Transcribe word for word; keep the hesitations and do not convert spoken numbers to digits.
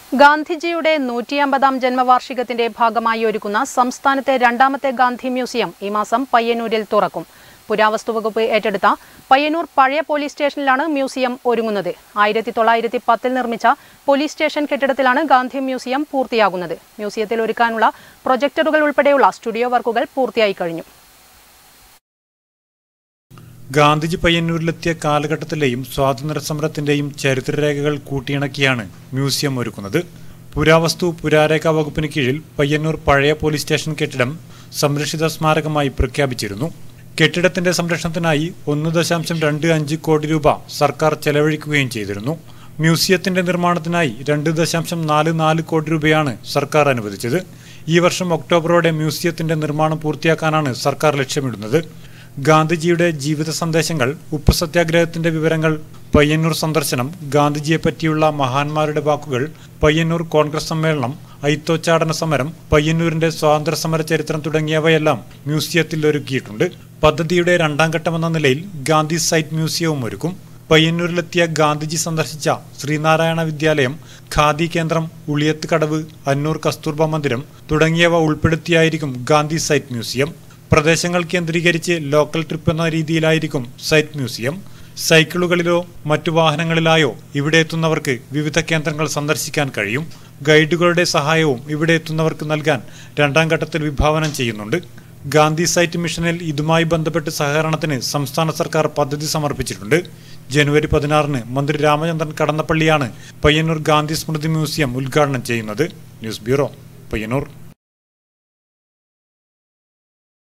ഗാന്ധിജിയുടെ നൂറ്റിയമ്പതാം ജന്മവാർഷികത്തിന്റെ ഭാഗമായി ഒരുക്കുന്ന സംസ്ഥാനത്തെ രണ്ടാമത്തെ ഗാന്ധി മ്യൂസിയം ഈ മാസം പയ്യന്നൂരിൽ തുറക്കും. പുരാവസ്തു വകുപ്പ് ഏറ്റെടുത്ത പയ്യന്നൂർ പഴയ പോലീസ് സ്റ്റേഷനിലാണ് മ്യൂസിയം ഒരുങ്ങുന്നത്. ആയിരത്തി തൊള്ളായിരത്തി പത്തിൽ നിർമ്മിച്ച പോലീസ് സ്റ്റേഷൻ കെട്ടിടത്തിലാണ് ഗാന്ധി മ്യൂസിയം പൂർത്തിയാകുന്നത്. മ്യൂസിയത്തിൽ ഒരുക്കാനുള്ള പ്രൊജക്ടറുകൾ ഉൾപ്പെടെയുള്ള സ്റ്റുഡിയോ വർക്കുകൾ പൂർത്തിയായി കഴിഞ്ഞു. ഗാന്ധിജി പയ്യന്നൂരിലെത്തിയ കാലഘട്ടത്തിലെയും സ്വാതന്ത്ര്യ സമരത്തിന്റെയും ചരിത്രരേഖകൾ കൂട്ടിയിണക്കിയാണ് മ്യൂസിയം ഒരുക്കുന്നത്. പുരാവസ്തു പുരാരേഖാ വകുപ്പിന് കീഴിൽ പയ്യന്നൂർ പഴയ പോലീസ് സ്റ്റേഷൻ കെട്ടിടം സംരക്ഷിത സ്മാരകമായി പ്രഖ്യാപിച്ചിരുന്നു. കെട്ടിടത്തിന്റെ സംരക്ഷണത്തിനായി ഒന്ന് ദശാംശം രണ്ട് അഞ്ച് കോടി രൂപ സർക്കാർ ചെലവഴിക്കുകയും ചെയ്തിരുന്നു. മ്യൂസിയത്തിന്റെ നിർമ്മാണത്തിനായി രണ്ട് ദശാംശം നാല് നാല് കോടി രൂപയാണ് സർക്കാർ അനുവദിച്ചത്. ഈ വർഷം ഒക്ടോബറോടെ മ്യൂസിയത്തിന്റെ നിർമ്മാണം പൂർത്തിയാക്കാനാണ് സർക്കാർ ലക്ഷ്യമിടുന്നത്. ഗാന്ധിജിയുടെ ജീവിത സന്ദേശങ്ങൾ, ഉപ്പു സത്യാഗ്രഹത്തിന്റെ വിവരങ്ങൾ, പയ്യന്നൂർ സന്ദർശനം, ഗാന്ധിജിയെ പറ്റിയുള്ള മഹാന്മാരുടെ വാക്കുകൾ, പയ്യന്നൂർ കോൺഗ്രസ് സമ്മേളനം, ഐത്തോച്ചാടന സമരം, പയ്യന്നൂരിന്റെ സ്വാതന്ത്ര്യ സമര ചരിത്രം തുടങ്ങിയവയെല്ലാം മ്യൂസിയത്തിൽ ഒരുക്കിയിട്ടുണ്ട്. പദ്ധതിയുടെ രണ്ടാം ഘട്ടമെന്ന നിലയിൽ ഗാന്ധി സൈറ്റ് മ്യൂസിയവും ഒരുക്കും. പയ്യന്നൂരിലെത്തിയ ഗാന്ധിജി സന്ദർശിച്ച ശ്രീനാരായണ വിദ്യാലയം, ഖാദി കേന്ദ്രം, ഉളിയത്ത് കടവ്, അന്നൂർ കസ്തൂർബ മന്ദിരം തുടങ്ങിയവ ഉൾപ്പെടുത്തിയായിരിക്കും ഗാന്ധി സൈറ്റ് മ്യൂസിയം. പ്രദേശങ്ങൾ കേന്ദ്രീകരിച്ച് ലോക്കൽ ട്രിപ്പ് എന്ന രീതിയിലായിരിക്കും സൈറ്റ് മ്യൂസിയം. സൈക്കിളുകളിലോ മറ്റു വാഹനങ്ങളിലായോ ഇവിടെ എത്തുന്നവർക്ക് വിവിധ കേന്ദ്രങ്ങൾ സന്ദർശിക്കാൻ കഴിയും. ഗൈഡുകളുടെ സഹായവും ഇവിടെ എത്തുന്നവർക്ക് നൽകാൻ രണ്ടാം ഘട്ടത്തിൽ വിഭാവനം ചെയ്യുന്നുണ്ട്. ഗാന്ധി സൈറ്റ് മിഷനിൽ ഇതുമായി ബന്ധപ്പെട്ട് സഹകരണത്തിന് സംസ്ഥാന സർക്കാർ പദ്ധതി സമർപ്പിച്ചിട്ടുണ്ട്. ജനുവരി പതിനാറിന് മന്ത്രി രാമചന്ദ്രൻ കടന്നപ്പള്ളിയാണ് പയ്യന്നൂർ ഗാന്ധി സ്മൃതി മ്യൂസിയം ഉദ്ഘാടനം ചെയ്യുന്നത്. News bureau, Payyanur.